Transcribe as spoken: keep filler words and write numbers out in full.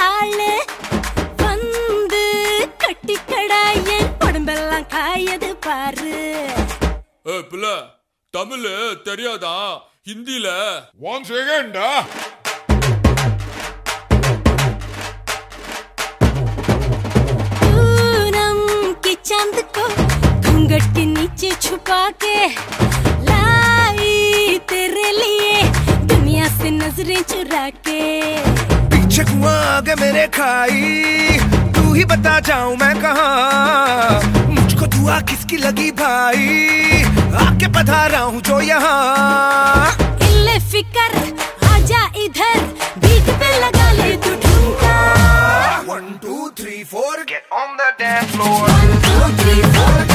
ஆளு வந்து கட்டிக்கடா என் உடம்பெல்லாம் காயது பாரு. ஏ பிள்ள, தமிழ் தெரியாதா? ஹிந்தில ஒன் செகண்டா. चांद को घूंघट के नीचे छुपा के लाई तेरे लिए दुनिया से नजरें चुरा के. पीछे कुआं आगे मेरे खाई, तू ही बता जाऊं मैं कहाँ. मुझको दुआ किसकी लगी भाई, आके पधारा हूँ जो यहाँ. इल्ले फिकर आजा इधर, बीट पे लगा ले तू ठुमका. One two three four, get on the dance floor. One two three four.